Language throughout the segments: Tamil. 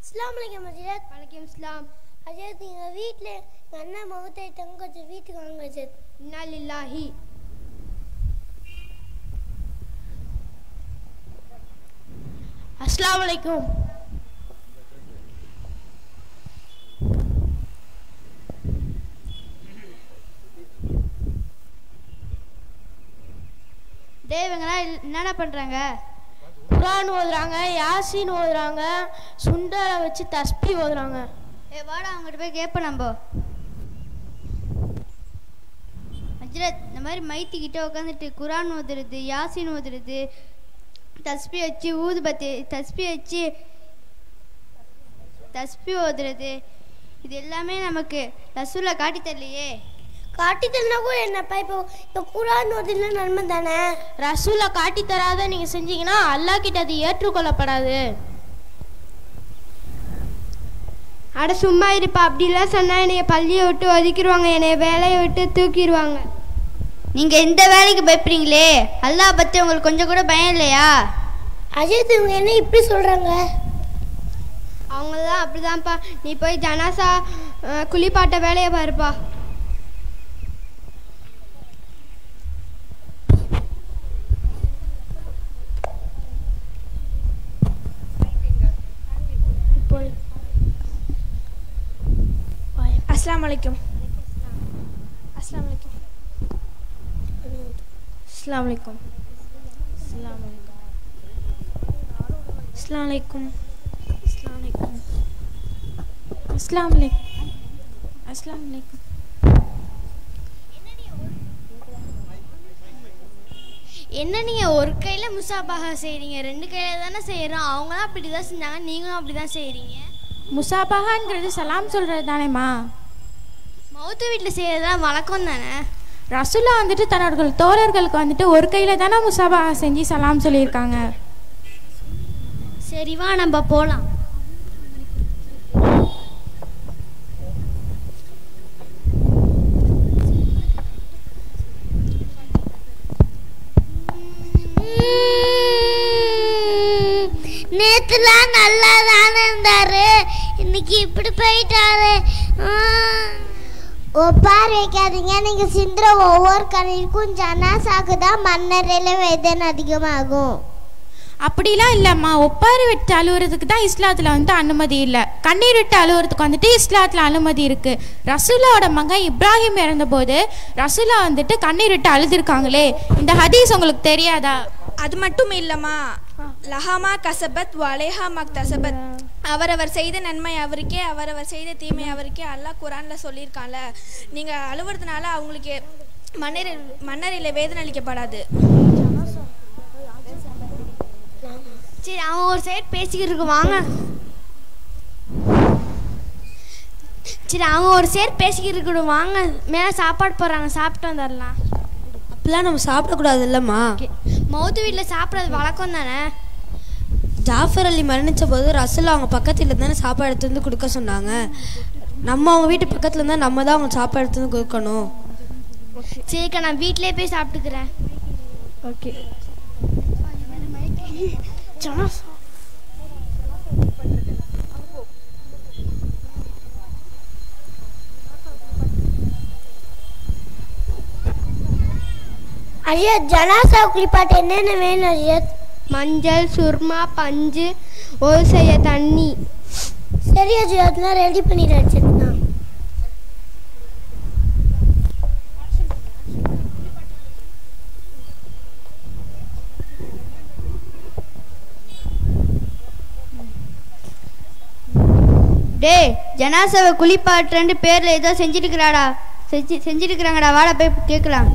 அஸ்ஸலாமு அலைக்கும் ஹஜ்ரத். வலைக்கும் சலாம். ஹஜ்ரத் எங்கள் வீட்டில் எங்கள் அண்ணன் முகத்தாயிட்டாங்க, கொஞ்சம் வீட்டுக்கு வாங்க ஹஜ்ரத். இன்னா லில்லாஹி. அஸ்ஸலாமு அலைக்கும். இவங்கெல்லாம் என்னென்ன பண்ணுறாங்க? குர்ஆன் ஓதுறாங்க, யாசின் ஓதுறாங்க, சுண்டலை வச்சு தஸ்பி ஓதுறாங்க. வாடா அவங்ககிட்ட போய் கேட்போம் நம்ம. ஹஜ்ரத், இந்த மாதிரி மைத்திக்கிட்ட உட்காந்துட்டு குர்ஆன் ஓதுறது, யாசின் ஓதுறது, தஸ்பி வச்சு ஊதுபத்தி தஸ்பி ஓதுறது, இது எல்லாமே நமக்கு ரசூலா காட்டி தரலையே. காட்டி தரனா கூட என்னப்பா, இப்போ குர்ஆன் ஓதுனா நன்மை தானே. ரசூலை காட்டி தராத நீங்கள் செஞ்சீங்கன்னா அல்லாஹ் கிட்ட அது ஏற்றுக்கொள்ளப்படாது. அட சும்மா இருப்பா, அப்படிலாம் சொன்னால் என்னைய பள்ளியை விட்டு ஒதுக்கிடுவாங்க, என்னைய வேலையை விட்டு தூக்கிடுவாங்க. நீங்கள் எந்த வேலைக்கு பயப்படுறீங்களே, அல்லாஹ் பற்றி உங்களுக்கு கொஞ்சம் கூட பயம் இல்லையா? ஹஜ்ரத் இவங்க என்ன இப்படி சொல்கிறாங்க? அவங்களாம் அப்படிதான்ப்பா. நீ போய் ஜனாசா குளிப்பாட்ட வேலையை பாருப்பா. அஸ்ஸலாமு அலைக்கும். அஸ்ஸலாமு அலைக்கும். அஸ்ஸலாமு அலைக்கும். அஸ்ஸலாமு அலைக்கும். அஸ்ஸலாமு அலைக்கும். அஸ்ஸலாமு அலைக்கும். என்ன நீங்கள் ஒரு கையில் முசாபாக செய்கிறீங்க, ரெண்டு கையில் தானே செய்கிறோம். அவங்களாம் அப்படி தான் செஞ்சாங்க, நீங்களும் அப்படி தான் செய்கிறீங்க. முசாபஹாங்கிறது சலாம் சொல்கிறது தானேம்மா. மௌத்து வீட்டில் செய்கிறது தான் வழக்கம் தானே. ரசூலா வந்துட்டு தன்னோட தோழர்களுக்கு வந்துட்டு ஒரு கையில் தானே முசாபஹா செஞ்சு சலாம் சொல்லியிருக்காங்க. சரிவா நம்ம போகலாம். நேற்றுலாம் நல்லா தானே இருந்தாரு, இன்னைக்கு இப்படி போயிட்டாரு. ஒப்பார் வைக்காதீங்க. நீங்கள் சிந்துற ஒவ்வொரு கண்ணிற்கும் ஜனாசாக்கு தான் மண்ணறையில் வேதனை அதிகமாகும். அப்படிலாம் இல்லைம்மா, ஒப்பாரி விட்டு அழுவுறதுக்கு தான் இஸ்லாத்தில் வந்துட்டு அனுமதி இல்லை. கண்ணீர் விட்டு அழுவுறதுக்கு வந்துட்டு இஸ்லாத்தில் அனுமதி இருக்குது. ரசூலாவோட மகன் இப்ராஹிம் இறந்தபோது ரசூலா வந்துட்டு கண்ணீர் விட்டு அழுதுருக்காங்களே, இந்த ஹதீஸ் உங்களுக்கு தெரியாதா? அது மட்டும் இல்லைம்மா, லஹாமா கசபத் வலேஹா மக்தசபத், அவரவர் செய்த நன்மை அவருக்கே, அவரவர் செய்த தீமை அவருக்கே அல்லாஹ் குர்ஆனில் சொல்லியிருக்கான்ல. நீங்கள் அழுவுறதுனால அவங்களுக்கு மன்னரையில் வேதனை அளிக்கப்படாது. சரி, அவன் ஒரு சைடு பேசிக்கிட்டு இருக்கு, வாங்க. சரி, அவங்க ஒரு சைடு பேசிக்கிட்டு இருக்கணும், வாங்க. மேலே சாப்பாடு போடுறாங்க, சாப்பிட்டு வந்துடலாம். அப்படிலாம் நம்ம சாப்பிடக்கூடாது இல்லைம்மா. மௌத்து வீட்டில் சாப்பிட்றது வழக்கம் தானே. ஜாஃபர் அலி மரணித்த போது ரசூலா அவங்க பக்கத்தில் தானே சாப்பாடு எடுத்து வந்து கொடுக்க சொன்னாங்க. நம்ம அவங்க வீட்டு பக்கத்தில் இருந்தால் நம்ம தான் அவங்க சாப்பாடு எடுத்து வந்து கொடுக்கணும். சரிக்கா, நான் வீட்டிலே போய் சாப்பிட்டுக்கிறேன். ஓகே. ஹஜ்ரத் ஜனாசா குளிப்பாட்ட என்னென்ன வேணும் ஹஜ்ரத்? மஞ்சள், சுர்மா, பஞ்சு, ஒரு செய்ய தண்ணி. சரி ஹஜ்ரத், நான் ரெடி பண்ணிடுறேன் ஹஜ்ரத். டே, ஜனாசாவை குளிப்பாட்டுறேன்னு பேரில் ஏதோ செஞ்சுருக்கிறாங்கடா, வாடா போய் கேட்கலாம்.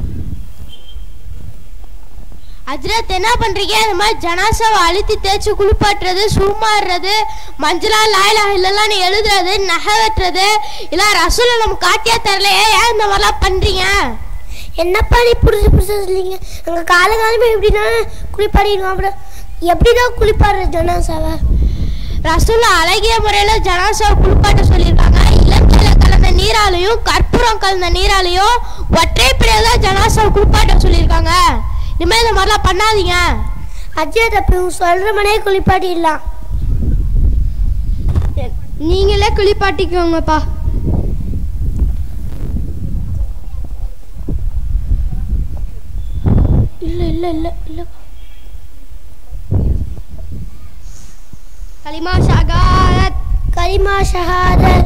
ஹஜ்ரத் என்ன பண்ணுறீங்க? இந்த மாதிரி ஜனாசாவை அழுத்தி தேய்ச்சி குளிப்பாட்டுறது, சுருமாறுறது, மஞ்சளா லாயிலா இல்லைலாம் நீ எழுதுறது, நகை வெட்டுறது, இல்லை ரசூலை நம்ம காட்டியா தரலையே, ஏன் இந்த மாதிரிலாம் பண்ணுறீங்க? என்னப்பா நீ புதுசு சொல்லிங்க? அங்கே காலகாலமே எப்படின்னா குளிப்பாடிடுவோம். அப்புறம் எப்படிதான் குளிப்பாடுற ஜனாசாவை? ரசூலா அழகிய முறையில் ஜனாசாவை குளிப்பாட்ட சொல்லியிருக்காங்க. இளஞ்சல கலந்த நீராலையும் கற்பூரம் கலந்த நீராலையும் ஒற்றைப்படையாக தான் ஜனாசாவை குளிப்பாட்ட சொல்லியிருக்காங்க. இனிமேல் இந்த மாதிரிலாம் பண்ணாதீங்க. ஹஜ்ரத், அப்போ சொல்கிற மனையே குளிப்பாட்டிடலாம். நீங்களே குளிப்பாட்டிக்கோங்கப்பா. இல்லை இல்லை இல்லை இல்லை. கலிமா ஷஹாதத். கலிமா ஷஹாதத்.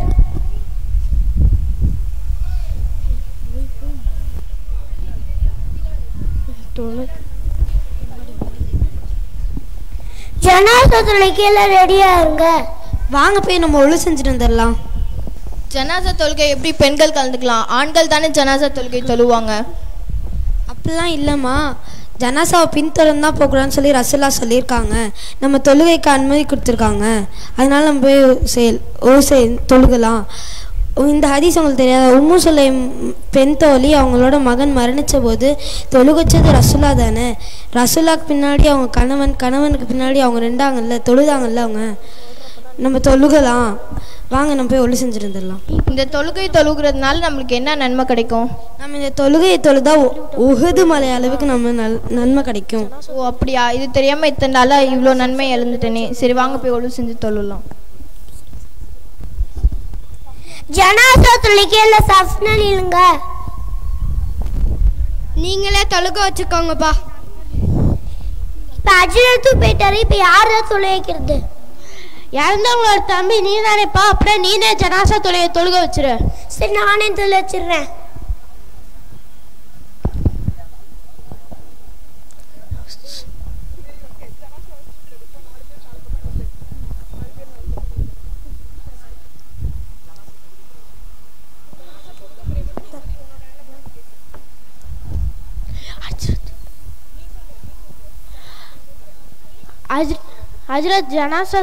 ஜனாசா தொழுகைக்கு எல்லாம் ரெடியா இருங்க. வாங்க போய் நம்ம ஒழு செஞ்சுட்டு வந்துடலாம். ஜனாசா தொழுகை எப்படி பெண்கள் கலந்துக்கலாம்? ஆண்கள் தானே ஜனாசா தொழுகை தொழுவாங்க. அப்படிலாம் இல்லைம்மா, ஜனாசாவை பின்தொடர்ந்து தான் போகக்கூடாதுன்னு சொல்லி ரசூலா சொல்லியிருக்காங்க. நம்ம தொழுகைக்கு அனுமதி கொடுத்துருக்காங்க. அதனால நம்ம போய் தொழுகலாம். இந்த ஹதீஸ் உங்களுக்கு தெரியாத? உம்மு சுலைம் பெண் தோழி அவங்களோட மகன் மரணித்த போது தொழுகச்சது ரசூலா தானே. ரசூலாக்கு பின்னாடி அவங்க கணவனுக்கு பின்னாடி அவங்க ரெண்டாங்கல்ல, தொழுதாங்கல்ல அவங்க. நம்ம தொழுகலாம். வாங்க நம்ம போய் ஒளி செஞ்சுருந்துடலாம். இந்த தொழுகை தொழுகிறதுனால நம்மளுக்கு என்ன நன்மை கிடைக்கும்? நம்ம இந்த தொழுகையை தொழுதா உஹது மலை அளவுக்கு நம்ம நன்மை கிடைக்கும். ஓ அப்படியா? இது தெரியாமல் இத்தனை நாளாக இவ்வளோ நன்மை எழுந்துட்டேனே. சரி வாங்க போய் ஒளி செஞ்சு தொழலாம். ஜனாசா தொழுகைக்கு எல்லாம் சஃப்னா நில்லுங்க. நீங்களே தொழுக வச்சுக்கோங்கப்பா. இப்போ அஜிரத்து போயிட்டாரு. இப்போ யார் தான் தொழு வைக்கிறது? இறந்தவங்களோட தம்பி நீ தானேப்பா, அப்புறம் நீனே ஜனாசா தொழுக வச்சிரு. சரி நானே தொழு வச்சிடுறேன். ஹஜ்ரத் ஜனாசா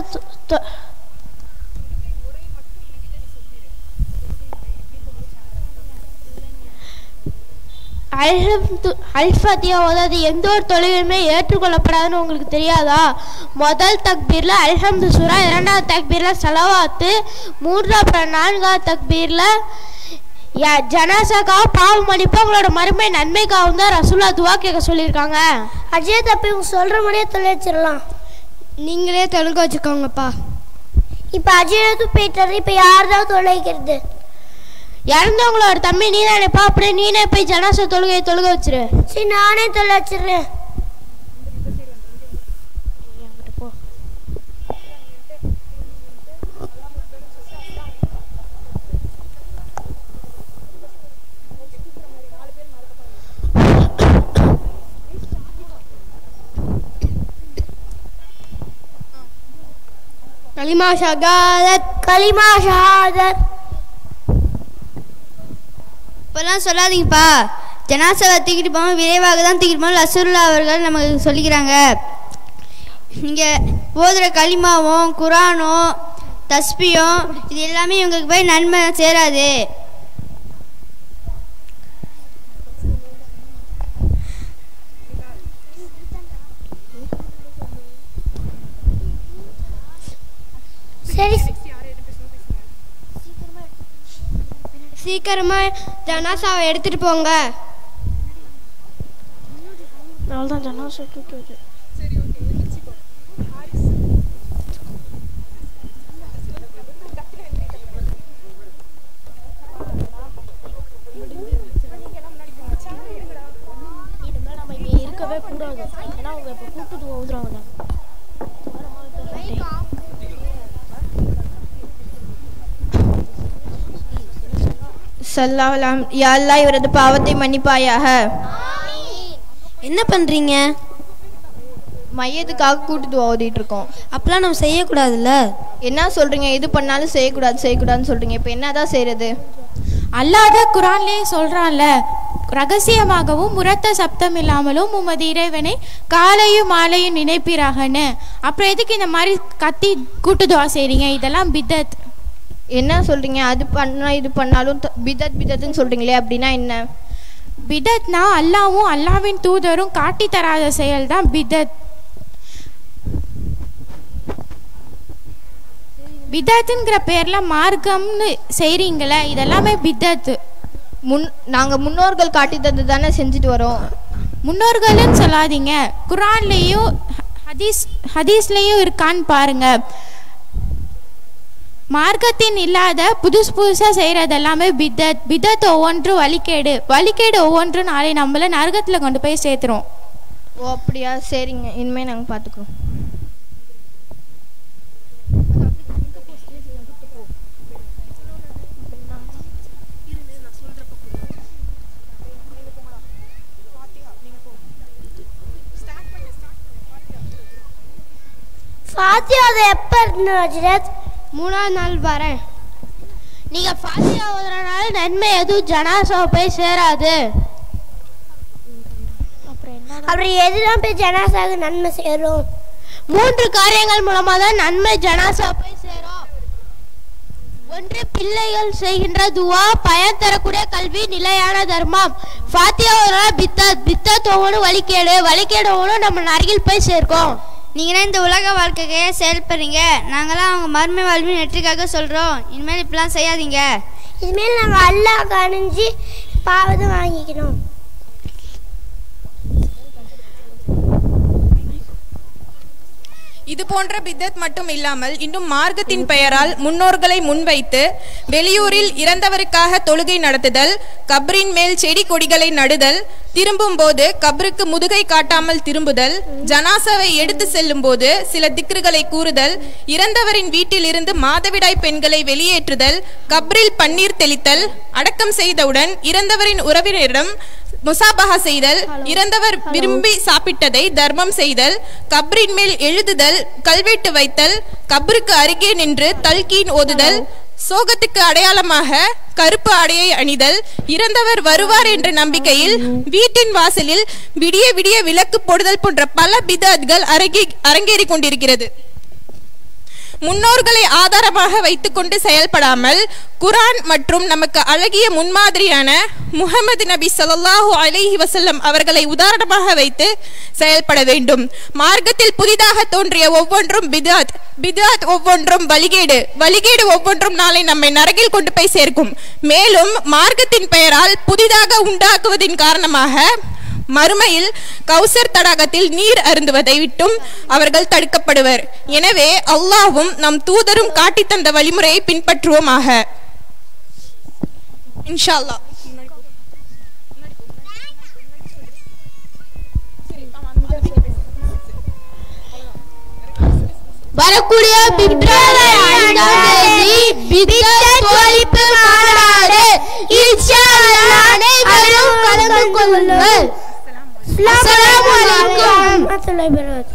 அல்ஃபத்தியா ஓதாது எந்த ஒரு தொழுகையுமே ஏற்றுக்கொள்ளப்படாதுன்னு உங்களுக்கு தெரியாதா? முதல் தக்பீரில் அல்ஹம்து சூரா, இரண்டாவது தக்பீரில் சலவாத்து, மூன்றாவது நான்காவது தக்பீரில் ஜனாசாக்காக பாவம் மன்னிப்பு உங்களோட மறுமை நன்மைக்காகவும் தான் ரசூலா துவா கேட்க சொல்லியிருக்காங்க. அஜய் தப்பி இவங்க சொல்கிற மாதிரியே தொழு வச்சிடலாம். நீங்களே தொழுக வச்சுக்கோங்கப்பா. இப்போ அஜயத்து போயிட்டாரு. இப்போ யார் தான் தொழு வைக்கிறது? இறந்தவங்களோட தம்பி நீ தானேப்பா, அப்படியே நீனே போய் ஜனாசா தொழுக வச்சிரு. சரி நானே தொழு வச்சிடுறேன். கலிமா ஷஹாதத். கலிமா ஷஹாதத். இப்போல்லாம் சொல்லாதீங்கப்பா. ஜனாசாவை தூக்கிட்டு போகாமல் விரைவாக தான் தூக்கிட்டு போகணும் ரசூலுல்லாஹ் அவர்கள் நமக்கு சொல்லிக்கிறாங்க. நீங்கள் ஓதுகிற கலிமாவும் குரானும் தஸ்பியும் இது எல்லாமே இவங்களுக்கு போய் நன்மை சேராது. சரி சீக்கிரமா ஜனாசாவை எடுத்துட்டு போங்க. அவ்வளோதான், ஜனாசா தூக்கி வச்சு. நம்ம இங்கே இருக்கவே கூடாது. ஏன்னா அவங்க இப்போ கூப்பிட்டு ஓதுறாங்க. சல்லல்லாஹு யா அல்லாஹ் இவரது பாவத்தை மன்னிப்பாயாக. என்ன பண்ணுறீங்க? மையத்துக்காக கூட்டுட்டு ஓதிட்டு இருக்கோம். அப்பெல்லாம் நம்ம செய்யக்கூடாதுல்ல. என்ன சொல்றீங்க? எது பண்ணாலும் செய்யக்கூடாதுன்னு சொல்றீங்க. இப்போ என்னதான் செய்யறது? அல்லாஹ் குர்ஆன்லயே சொல்றான்ல, ரகசியமாகவும் உரத்த சப்தம் இல்லாமலும் உமது இறைவனை காலையும் மாலையும் நினைப்பீராகன்னு. அப்புறம் எதுக்கு இந்த மாதிரி கத்தி கூட்டு துவா செய்றீங்க? இதெல்லாம் பிதத். என்ன சொல்றீங்க? அது பண்ணா இது பண்ணாலும் பிதத்னு சொல்றீங்களே, அப்படின்னா என்ன? பிதத்னா அல்லாவும் அல்லாவின் தூதரும் காட்டி தராத செயல் தான் பிதத். பிதத்துங்கிற பேர்ல மார்க்கம்னு செய்றீங்களே, இதெல்லாமே பிதத்து. நாங்கள் முன்னோர்கள் காட்டி தந்து தானே செஞ்சுட்டு வரோம். முன்னோர்கள்னு சொல்லாதீங்க, குர்ஆன்லேயும் ஹதீஸ்லேயும் இருக்கான்னு பாருங்க. மார்க்கத்தின் இல்லாத புதுசாக செய்கிறது எல்லாமே பிதத். பிதத் ஒவ்வொன்றும் வழிகேடு. வழிகேடு ஒவ்வொன்றும் நாளை நம்மள நரகத்தில் கொண்டு போய் சேர்த்துரும். ஓ அப்படியா, சரிங்க, இனிமேல் நாங்கள் பார்த்துக்குறோம். ஃபாத்தியா அது எப்போ இருக்கணும் ஹஜ்ரத்? 3ஆவது நாள் வரேன். நீங்கள் ஃபாத்தியா ஓதுறனால நன்மை எதுவும் ஜனாசாவை போய் சேராது. அப்புறம் எதுதான் போய் ஜனாசாவுக்கு நன்மை சேரும்? 3 காரியங்கள் மூலமாக தான் நன்மை ஜனாசா போய் சேரும். 1, பிள்ளைகள் செய்கின்ற துவா, பயன் தரக்கூடிய கல்வி, நிலையான தர்மம். ஃபாத்தியா ஓதுறனால பித்தத். பித்தத் ஒவ்வொன்றும் வழிகேடு. வழிகேடு ஒவ்வொன்றும் நம்ம அருகில் போய் சேர்க்கும். நீங்களாம் இந்த உலக வாழ்க்கையே செயல்படுறீங்க. நாங்களாம் அவங்க மர்ம வாழ்வின் வெற்றிக்காக சொல்கிறோம். இனிமேல் இப்படிலாம் செய்யாதீங்க. இனிமேல் நாங்கள் அல்லாஹ் கணிஞ்சு பாவத்தை வாங்கிக்கணும். இது போன்ற பித்தத் மட்டும் இல்லாமல் இன்னும் மார்க்கத்தின் பெயரால் முன்னோர்களை முன்வைத்து வெளியூரில் இறந்தவருக்காக தொழுகை நடத்துதல், கப்ரின் மேல் செடி கொடிகளை நடுதல், திரும்பும் போது கப்ருக்கு முதுகை காட்டாமல் திரும்புதல், ஜனாசாவை எடுத்து செல்லும் போது சில திக்ருகளை கூறுதல், இறந்தவரின் வீட்டில் இருந்து மாதவிடாய் பெண்களை வெளியேற்றுதல், கப்ரில் பன்னீர் தெளித்தல், அடக்கம் செய்தவுடன் இறந்தவரின் உறவினரிடம் முசாபஹா செய்தல், இறந்தவர் விரும்பி சாப்பிட்டதை தர்மம் செய்தல், கப்ரின் மேல் எழுதுதல், கல்வெட்டு வைத்தல், கப்ருக்கு அருகே நின்று தல்கீன் ஓதுதல், சோகத்துக்கு அடையாளமாக கருப்பு ஆடையை அணிதல், இறந்தவர் வருவார் என்ற நம்பிக்கையில் வீட்டின் வாசலில் விடிய விடிய விளக்கு போடுதல் போன்ற பல பிதஅத்கள் அரங்கேறி கொண்டிருக்கிறது. முன்னோர்களை ஆதாரமாக வைத்துக்கொண்டு செயல்படாமல் குர்ஆன் மற்றும் நமக்கு அழகிய முன்மாதிரியான முஹம்மது நபி ஸல்லல்லாஹு அலைஹி வஸல்லம் அவர்களை உதாரணமாக வைத்து செயல்பட வேண்டும். மார்க்கத்தில் புதிதாக தோன்றிய ஒவ்வொன்றும் பித்அத், பித்அத் ஒவ்வொன்றும் வழிகேடு, வழிகேடு ஒவ்வொன்றும் நாளை நம்மை நரகில் கொண்டு போய் சேர்க்கும். மேலும் மார்க்கத்தின் பெயரால் புதிதாக உண்டாக்குவதின் காரணமாக மறுமையில் கௌசர் தடாகத்தில் நீர் அருந்துவதை விட்டும் அவர்கள் தடுக்கப்படுவர். எனவே அல்லாஹ்வும் நம் தூதரும் காட்டி தந்த வழிமுறையை பின்பற்றுவோமாக. இன்ஷா அல்லாஹ். வரக்கூடிய பிப்ரவரி 5ஆம் தேதி பித்அத் ஒழிப்பு மாநாடு. இன்ஷா அல்லாஹ் அனைவரும் கலந்து கொள்ளுங்கள். அஸ்ஸலாமு அலைக்கும்.